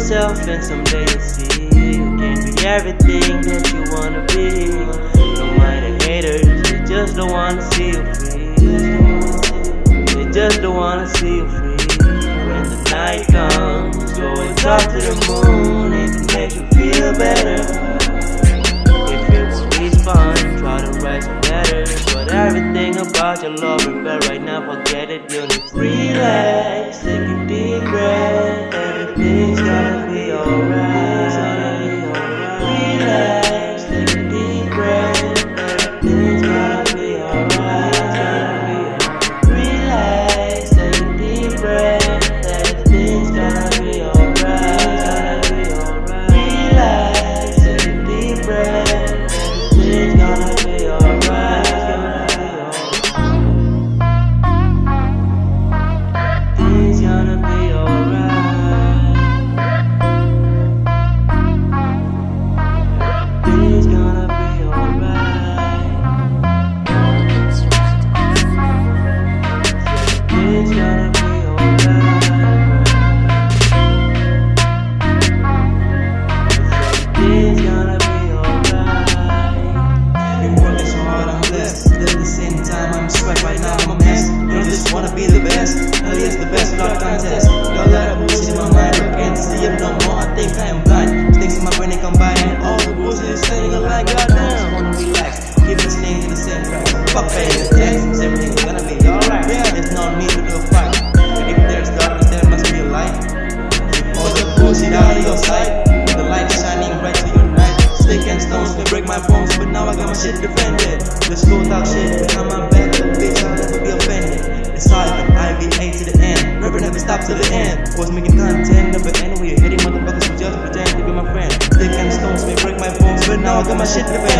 yourself and someday you'll see you can be everything that you wanna be. Don't mind the haters, they just don't wanna see you free. They just don't wanna see you free. When the night comes, go and talk to the moon. It can make you feel better. If it won't respond, try to write some letters. But everything about your lover, but right now forget it. You need to relax, take a deep breath. Everything's gonna be alright. Relax, take a deep breath. Everything's gonna be alright. Relax, take a deep breath. Everything's gonna be alright. Relax, take a deep breath. Everything's gonna be alright. Everything's gonna be alright. Everything's gonna be alright. Everything's gonna be alright. Everything's gonna be alright. Been working so hard, I'm blessed. But at the same time, I'm sweat right now, I'm a mess. You don't just wanna be the best. Hell yes, the best without contest. Got a lot of bullshit in my mind, I can't see it no more. I think I am blind. Things in my brain they combine, and all the bullshit is saying like goddamn. Wanna relax, keep listening to the same track. Fuck paying the tax, everything's gonna be alright. There's no need to do a fight. If there's darkness, there must be a light. Keep all the bullshit out of your sight. The light shining bright to your night. Stick and stones may break my bones, but now I got my shit defended. The school talk shit, but now I'm back to the bitch, I'll never be offended. It's silent, IVA to the end. Never stop to the end. Was making content, never end. We're hitting motherfuckers who just pretend to be my friend. Stick and stones may break my bones, but now I got my shit defended.